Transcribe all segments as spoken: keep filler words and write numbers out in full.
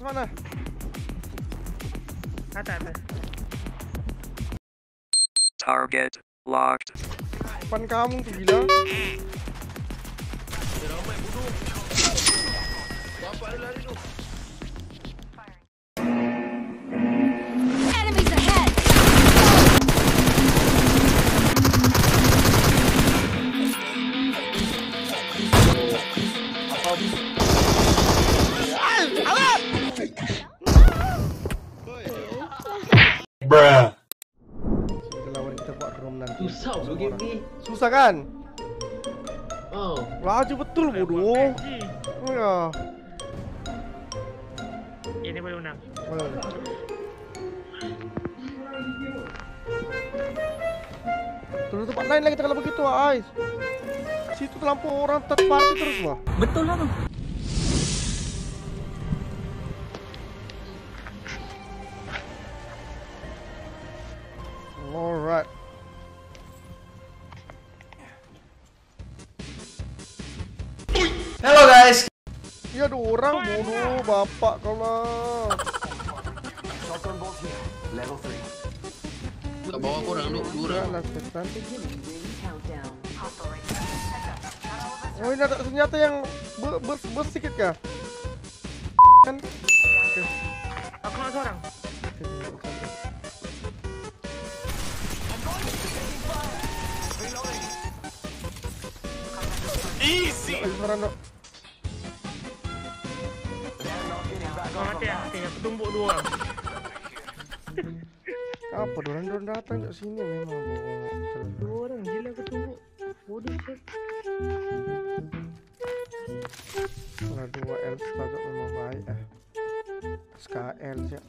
mana? Atas, atas. Target locked. Depan kamu tuh gila. Dia ramai bodoh. Bapak dia lari tu. Enemies ahead. Bruh. Lawan kita buat room nanti. Susah tu game ni. Susah kan? Oh. Laju betul bodoh. Ya. Ini boleh menang. Terus tempat lain lagi kalau begitu, Ais. Situ terlampau orang third party terus wah. Betul lah bang. Alright. Hello guys. Ya ada orang bodoh, bapak kau lah. Kat bawah korang duk dua orang. Lah setan. Oh ini ada senjata yang ber, ber, ber sikit kah? Kan? Okay. Aku nak seorang. Easy. Lagi seorang dok. Kau mati ya, mati ya. Petumbuk dua orang. Apa dorang dorang datang kat sini memang bohong. Dua orang gila ketumbuk. Bodoh sih. Lah dua L saja memang baik eh. S K L siap.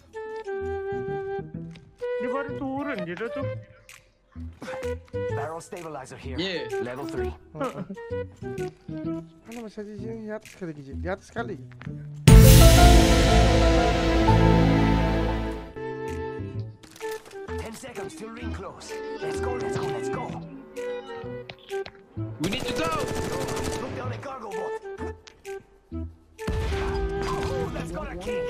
Dia baru turun je dah tu. Barrel stabilizer here. Yeah. Level three. Mana masih di sini di atas sekali gigi. Di atas sekali. Ten seconds till ring close. Let's go, let's go, let's go. We need to go. Look down the cargo bot. Oh, that's got a kick.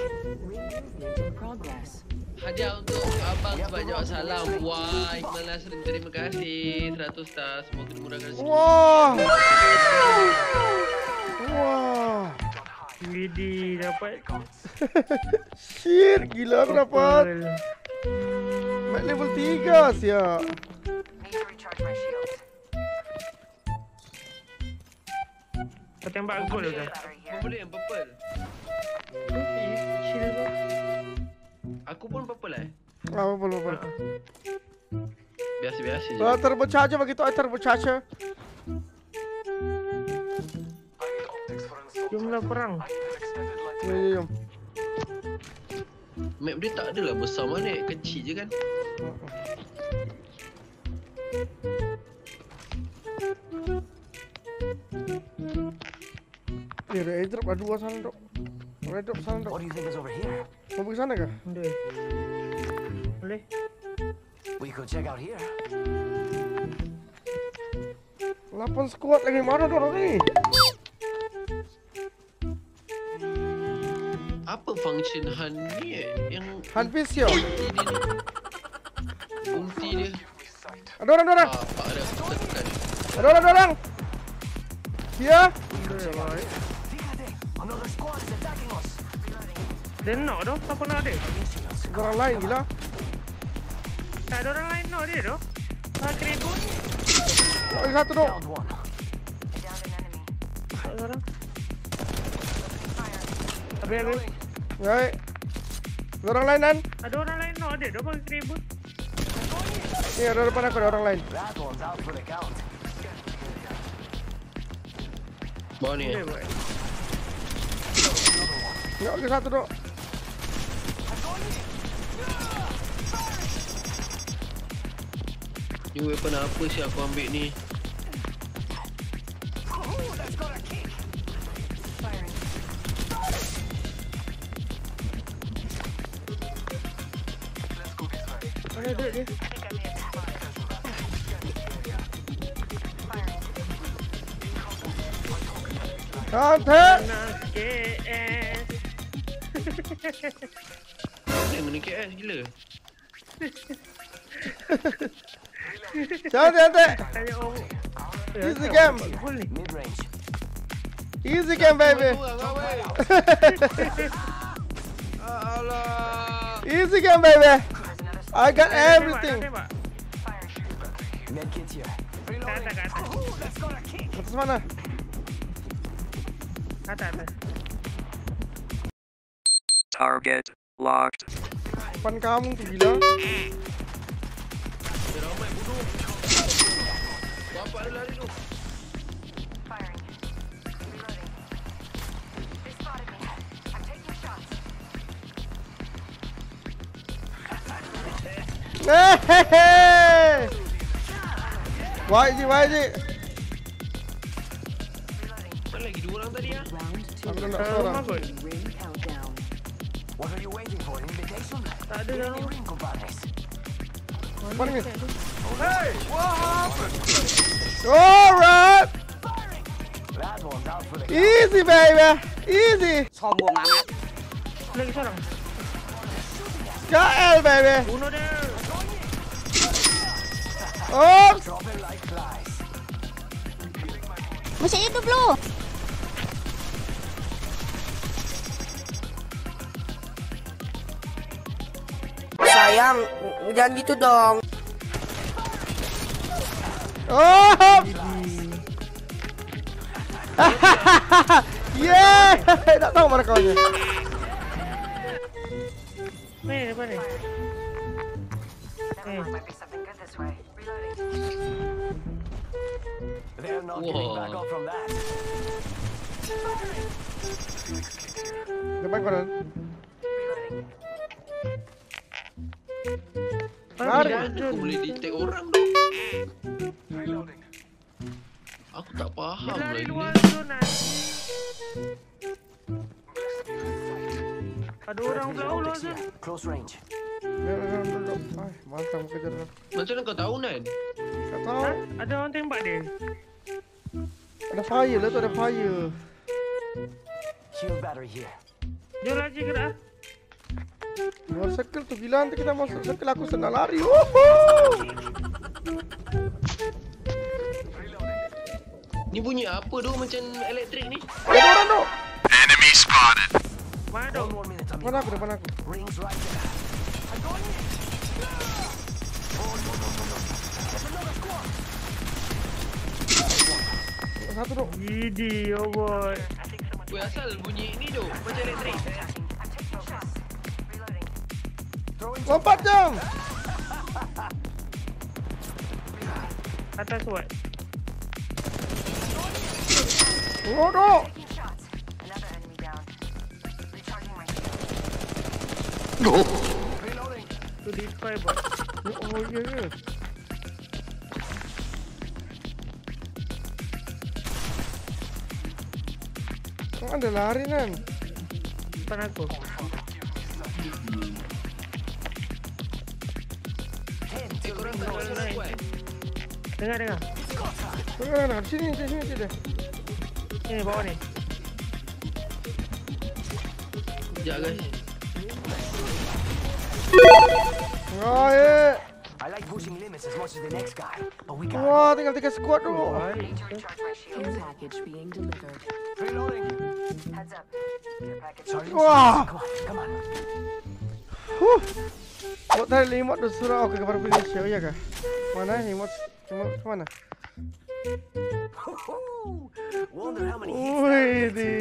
Hadiah untuk abang sebab jawab salam. Wah, Iqbal Nasrin, terima kasih. seratus star, semoga dimurahkan rezeki. Wah. Wah. Widih, dapat. Shit, gila aku dapat. Mac level tiga siap. Kau tembak gol dah. Apa boleh yang purple? Chill tu. Aku pun purple eh? Apa apa apa. Biasa-biasa je. Kalau turbo charger bagi tu turbo charger. Jumlah perang. Ya ya ya. Map dia tak adalah besar mana, kecil je kan? Ya ada airdrop ada dua sana dok. Airdrop sana dok. What do you think is over here? Mau pergi sana kah? Boleh. Boleh. We could check out here. Lapan squad lagi mana dorang ni? Apa function Han ni eh? Yang Hanpis ya. ulti dia ni. Ulti dia. Ada orang ada orang. Ah, pak dia aku tekan. Ada orang ada orang. Kia. Fíjate, another squad is attacking us. Dia nak dah. Siapa nak dia? Orang lain gila. Tak ada orang lain nak dia dah. Tak keribu. Oh, satu dok. Downed one. Tak ada orang. Habis habis. Baik. Ada orang lain kan? Ada orang lain nak dia dah pakai keribu. Ni ada depan aku ada orang lain. That one's out for the count. Bawah ni eh? Boleh buat. Tengok ke satu dok. Ni weapon apa sih aku ambil ni? Oh, that's got a kick. Mana duduk dia? Cantik. Nak K S. Mana yang K S gila? Jangan jangan. Tanya oh. Easy game. Mid range. Easy game baby. Alah. Easy game baby. I got everything. Med kit here. Kat atas, kat atas. Ooh, that's got a kick. Atas mana? Atas, atas. Target locked. Depan kamu tuh gila. Dia ramai bodoh. Bapak dia lari tu. Hehehe. Y G Y G. Mana lagi dua orang tadi ah? Aku dah nak Dalam seorang. rumah kot. What are you waiting for? An invitation? Tak ada dalam rumah. Ring, compadres. Depan ni. Alright. That one's out for the Easy baby. Easy. Lagi seorang. K L baby. Bunuh dia. Oh. drop it like flies. Macam itu blue. Sayang, jangan gitu dong. Oh. Yeah. Tak tahu mana kawannya. Ni, depan ni. Eh, They're not getting Whoa. back up from that. Depan kanan. Mari. Mari. Aku boleh detect orang tu. Aku tak faham Dia lari lagi. luar zona. Ada orang pula luar Optics zona. here. Close range. Ay, mantap kejar. Macam mana kau tahu Nan? Tak tahu. Ha? Ada orang tembak dia. Ada fire lah tu, ada fire. Shield battery here. Jom lagi ke dah? Luar circle tu gila, nanti kita masuk circle aku senang lari. Woohoo! Ni bunyi apa tu macam elektrik ni? Ada orang tu. Enemy spotted. Mana tu? One more minute, amigo. Depan aku, depan aku. Rings right there. I'm going in. Oh, no, no, no, no. There's another squad. Satu tu. Idi, oh boy. Weh asal bunyi ni tu macam elektrik. Throwing Lompat jam. Atas what? Oh tu. reloading. Tu destroy bot. Oh ya ya. Kau ada lari kan? Depan aku. Ten Eh till korang ring tak closes. ada squad. Dengar, dengar. Tengok tengok sini sini sini sini. Ni, bawah ni. Sekejap guys. Oh ya. I like pushing limits as much as the next guy, but we got Wah, tinggal tiga squad tu. Baik. Package being delivered. reloading. Sorry, Wah. come on, come on. Huh. Buat tadi limot tu surau ke kepada Indonesia, ya kah? Mana limot? Limot ke mana? Wonder how many hits Wih di.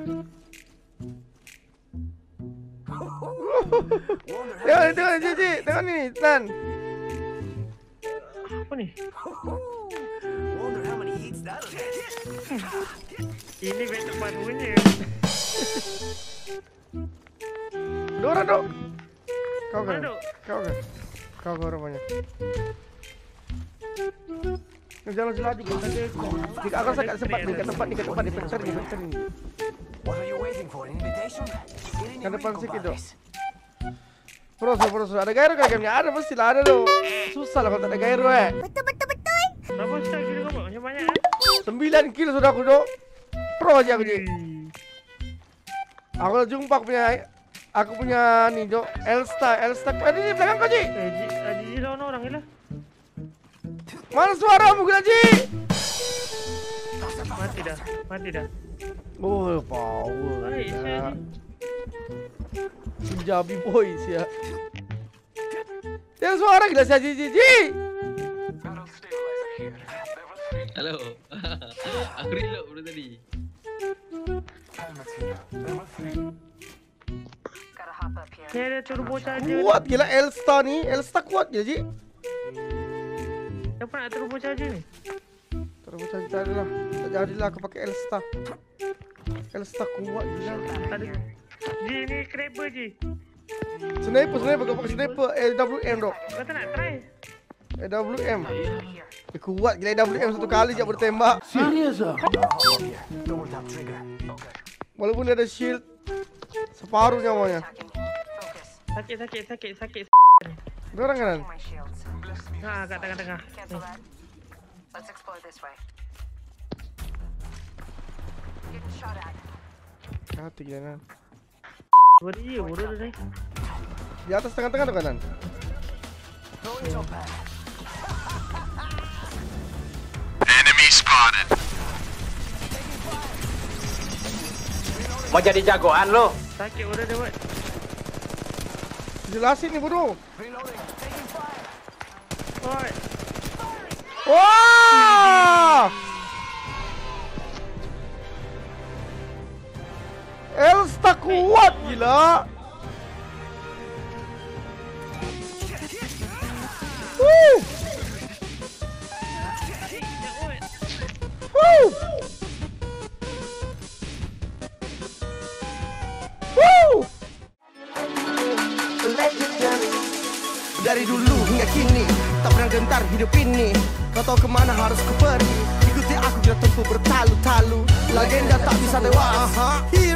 Wonder how Tengok many ni, tengok ni, Cici. Tengok ni, Tan. Apa ni? Wonder how many hits that'll get. Ini beg tempat punya. Dua orang tu. Kau kan? Mana tu? Kau kan? Kau kau rupanya. Jalan jalan juga. Jika akan saya kat tempat ni, kat tempat ni, kat tempat ni, kat tempat ni, kat tempat ni. What are you waiting for? An invitation? Get in Yang your depan ring, sikit tu. compadres. Proso, proso. Ada gairo kan gamenya? Ada mestilah ada tu. Susah lah kalau tak ada gairo eh. Betul betul betul. Berapa strike kira kau buat? Macam banyak eh? Sembilan kill sudah aku tu. Pro aja aku je. Aku dah jumpa aku punya Aku punya nih, Jo. Elsta, Elsta. Eh, ini belakang kau, Ji. Eh, Ji, ada Ji lawan orang ni lah. Mana suaramu, Gila, Ji? Mati dah, mati dah. Oh, power. Baik, saya Ji. Punjabi boys ya. Yang suara gila si Ji, Ji, Ji. Halo. Aku reload baru tadi. Ni ada turbo charger. Kuat gila Elsta ni. Elsta kuat gila, Ji. Siapa nak turbo charger ni? Terus cari cari lah. Tak jadilah aku pakai Elsta. Elsta kuat gila. Ada. Ji, ni crabber Ji. Sniper, sniper, kau pakai sniper A W M dok. Kau tak nak try? A W M. Dia kuat gila A W M satu kali je boleh tembak. Serius ah? Double tap trigger. Walaupun dia ada shield separuh nyawanya. Sakit, sakit, sakit, sakit. Ada orang kanan. Ha, kat tengah-tengah. Ni. Let's explore this way. Getting shot at. Hati gila kan. Dua dia, bodoh dia ni. Di atas tengah-tengah tu kanan. Enemy spotted. Mau jadi jagoan lo? Sakit bodoh dia buat. Jelasin ni bodoh. Oi. Wah! Elsta kuat gila. Woo! Woo! Woo! Dari dulu hingga kini tak pernah gentar hidup ini. Kau tahu kemana harus ku pergi. Ikuti aku bila tempuh bertalu-talu. Legenda tak bisa dewa.